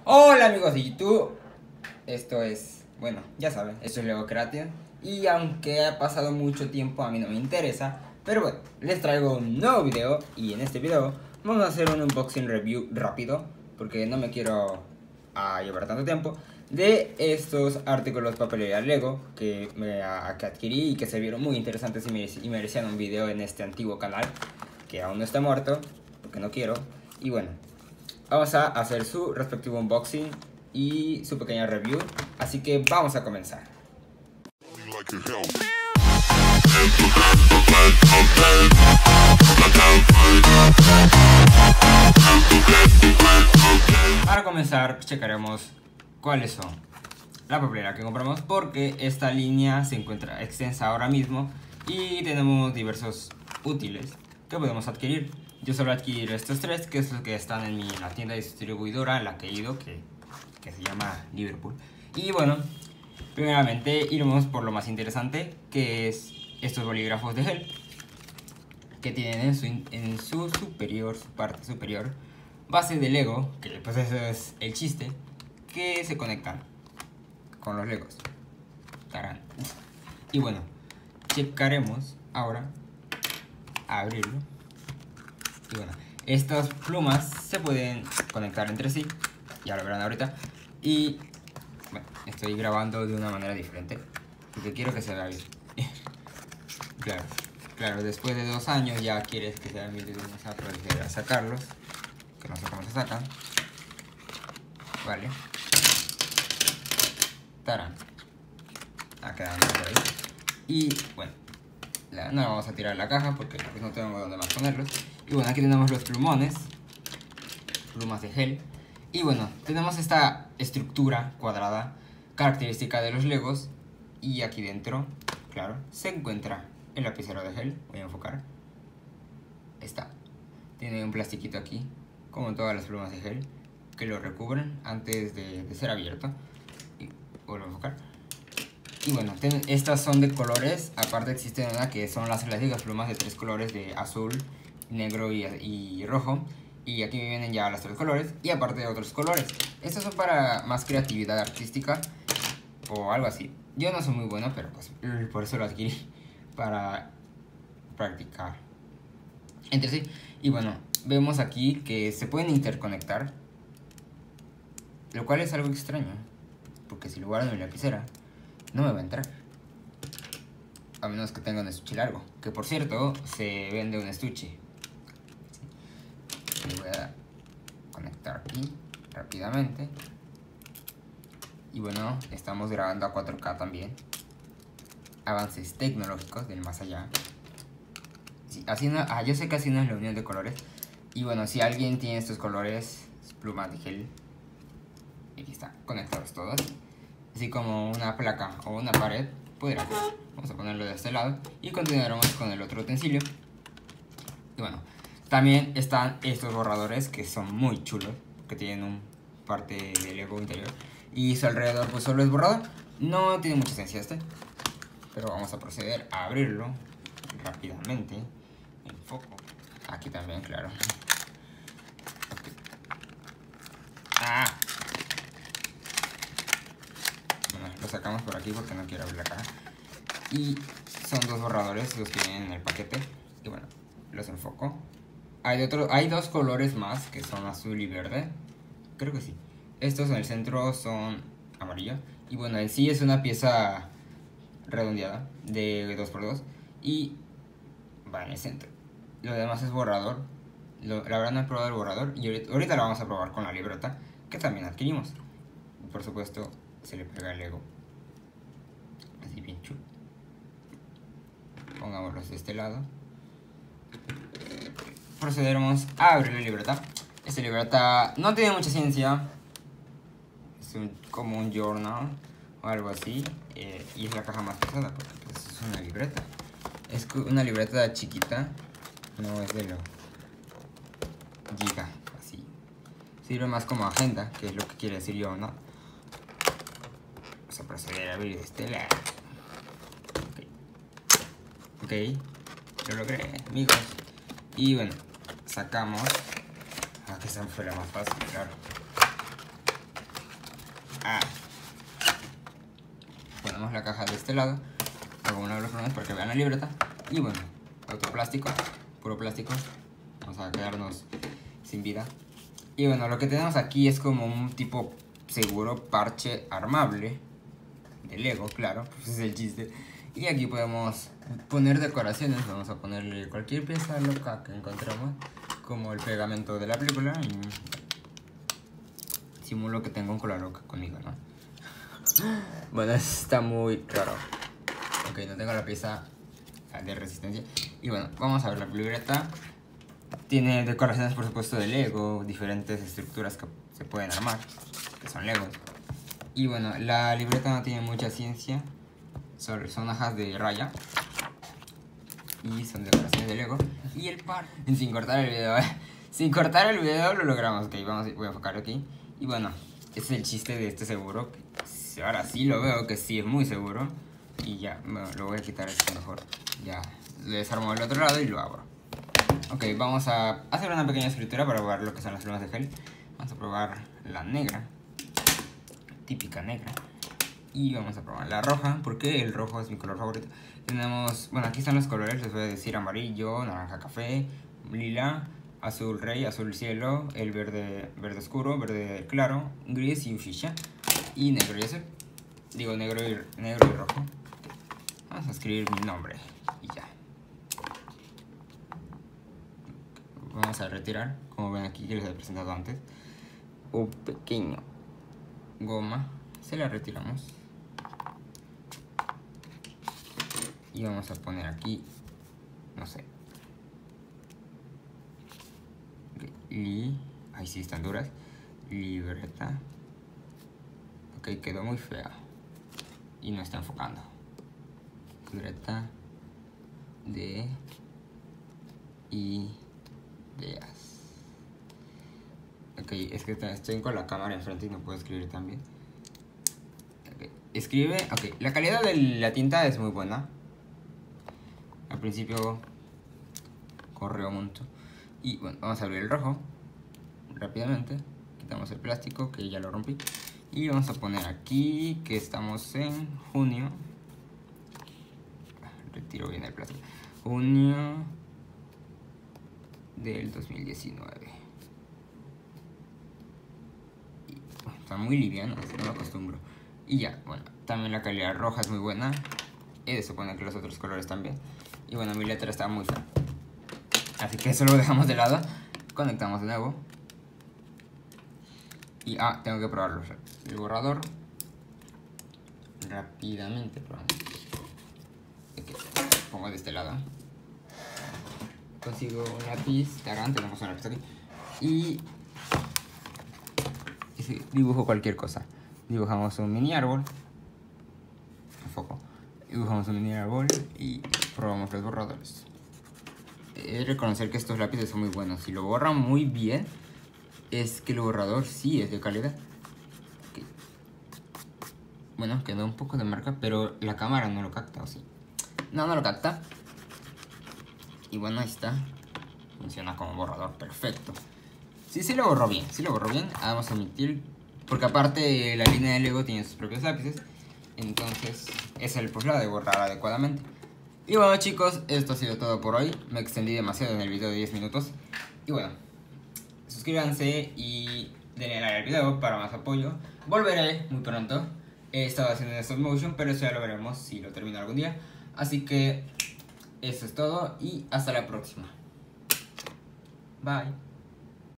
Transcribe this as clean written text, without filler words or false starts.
Hola amigos de YouTube, esto es, bueno, ya saben, esto es Lego Creation. Y aunque ha pasado mucho tiempo, a mí no me interesa. Pero bueno, les traigo un nuevo video. Y en este video vamos a hacer un unboxing review rápido, porque no me quiero llevar tanto tiempo, de estos artículos de papelería Lego que adquirí y que se vieron muy interesantes y merecían un video en este antiguo canal, que aún no está muerto, porque no quiero. Y bueno, vamos a hacer su respectivo unboxing y su pequeña review, así que vamos a comenzar. Para comenzar, checaremos cuáles son la papelera que compramos, porque esta línea se encuentra extensa ahora mismo y tenemos diversos útiles que podemos adquirir. Yo solo adquirí estos tres, que es los que están en la tienda distribuidora en la que he ido, que se llama Liverpool. Y bueno, primeramente iremos por lo más interesante, que es estos bolígrafos de gel, que tienen en su parte superior, base de Lego, que pues eso es el chiste, que se conectan con los Legos. ¡Tarán! Y bueno, checaremos ahora a abrirlo. Y bueno, estas plumas se pueden conectar entre sí, ya lo verán ahorita. Y bueno, estoy grabando de una manera diferente, porque quiero que se vea bien. Claro, después de 2 años ya quieres que se vean bien, vamos a proceder a sacarlos, que no sé cómo se sacan. Vale. Tarán. Quedan por ahí. Y bueno, no vamos a tirar la caja porque pues no tengo dónde más ponerlos. Y bueno, aquí tenemos los plumas de gel. Y bueno, tenemos esta estructura cuadrada característica de los Legos. Y aquí dentro, claro, se encuentra el lapicero de gel. Voy a enfocar. Está. Tiene un plastiquito aquí, como todas las plumas de gel, que lo recubren antes de ser abierto. Y vuelvo a enfocar. Y bueno, estas son de colores. Aparte existe una que son las clásicas plumas de 3 colores, de azul, negro y rojo. Y aquí vienen ya los 3 colores. Y aparte de otros colores. Estos son para más creatividad artística o algo así. Yo no soy muy bueno, pero pues por eso lo adquirí, para practicar entre sí. Y bueno, vemos aquí que se pueden interconectar, lo cual es algo extraño, porque si lo guardo en mi lapicera no me va a entrar, a menos que tenga un estuche largo, que por cierto se vende un estuche. Lo voy a conectar aquí rápidamente. Y bueno, estamos grabando a 4K también. Avances tecnológicos del más allá. Sí, así no, yo sé que así no es la unión de colores. Y bueno, si alguien tiene estos colores, plumas de gel, aquí están conectados todos, así como una placa o una pared, podrá. Vamos a ponerlo de este lado y continuaremos con el otro utensilio. Y bueno, también están estos borradores que son muy chulos, que tienen un parte de Lego interior y su alrededor pues solo es borrador. No tiene mucha esencia pero vamos a proceder a abrirlo rápidamente. Enfoco. Aquí también, claro. Okay. Bueno, lo sacamos por aquí porque no quiero abrir la caja. Y son 2 borradores los que vienen en el paquete. Y bueno, los enfoco. Hay 2 colores más, que son azul y verde. Creo que sí. Estos en el centro son amarillo. Y bueno, en sí es una pieza redondeada de 2x2 y va en el centro. Lo demás es borrador. La verdad no he probado el borrador y ahorita lo vamos a probar con la libreta, que también adquirimos. Y por supuesto se le pega el Lego así bien chulo. Pongámoslos de este lado. Procederemos a abrir la libreta. Esta libreta no tiene mucha ciencia, es como un journal o algo así, y es la caja más pesada porque pues, es una libreta. Es una libreta chiquita, no es de lo giga, así. Sirve más como agenda, que es lo que quiere decir yo, ¿no? Vamos a proceder a abrir de este lado. Ok, lo logré, amigos. Y bueno, sacamos. Que esa fue la más fácil, claro. Ponemos la caja de este lado, hago una de los plumones para que vean la libreta. Y bueno, otro plástico, puro plástico. Vamos a quedarnos sin vida. Y bueno, lo que tenemos aquí es como un tipo seguro parche armable de Lego, claro, pues es el chiste. Y aquí podemos poner decoraciones. Vamos a ponerle cualquier pieza loca que encontremos, como el pegamento de la película. Y simulo que tengo un cola loca conmigo, ¿no? Bueno, está muy raro. Ok, no tengo la pieza de resistencia. Y bueno, vamos a ver la libreta. Tiene decoraciones, por supuesto, de Lego, diferentes estructuras que se pueden armar, que son Legos. Y bueno, la libreta no tiene mucha ciencia, son hojas de raya y son decoraciones de Lego. Y el par, sin cortar el video, sin cortar el video lo logramos. Ok, voy a enfocar aquí. Y bueno, ese es el chiste de este seguro. Ahora sí lo veo que sí es muy seguro. Y ya, bueno, lo voy a quitar esto mejor. Ya, le desarmo el otro lado y lo abro. Ok, vamos a hacer una pequeña escritura para probar lo que son las plumas de gel. Vamos a probar la negra, típica negra. Y vamos a probar la roja, porque el rojo es mi color favorito. Tenemos, bueno, aquí están los colores, les voy a decir: amarillo, naranja café, lila, azul rey, azul cielo, el verde, verde oscuro, verde claro, gris y fuchsia. Y negro y azul. Digo negro y rojo. Vamos a escribir mi nombre y ya. Vamos a retirar, como ven aquí que les he presentado antes, un pequeño goma. Se la retiramos. Y vamos a poner aquí, no sé. Ahí sí están duras. Libreta. Ok, quedó muy fea. Y no está enfocando. Libreta de ideas. Ok, es que estoy con la cámara enfrente y no puedo escribir tan bien. Okay. Escribe, ok, la calidad de la tinta es muy buena. Al principio corrió mucho. Y bueno, vamos a abrir el rojo rápidamente. Quitamos el plástico que ya lo rompí. Y vamos a poner aquí que estamos en junio. Retiro bien el plástico. Junio del 2019. Y, bueno, está muy liviano, no me acostumbro. Y ya, bueno, también la calidad roja es muy buena. Y se supone que los otros colores también. Y bueno, mi letra está muy fea. Así que eso lo dejamos de lado. Conectamos de nuevo. Y tengo que probarlo. El borrador. Rápidamente probamos. Pongo de este lado. Consigo un lápiz. Tenemos un lápiz aquí. Y dibujo cualquier cosa. Dibujamos un mini árbol. Enfoco. Dibujamos un mini árbol y probamos los borradores. He de reconocer que estos lápices son muy buenos. Si lo borran muy bien, es que el borrador sí es de calidad. Okay. Bueno, quedó un poco de marca, pero la cámara no lo capta, ¿o sí? No lo capta. Y bueno, ahí está. Funciona como borrador, perfecto. Sí lo borró bien, vamos a omitir, porque aparte la línea de Lego tiene sus propios lápices. Entonces es el problema de borrar adecuadamente. Y bueno, chicos, esto ha sido todo por hoy. Me extendí demasiado en el video de 10 minutos. Y bueno, suscríbanse y denle like al video para más apoyo. Volveré muy pronto. He estado haciendo en stop motion, pero eso ya lo veremos si lo termino algún día. Así que eso es todo y hasta la próxima. Bye.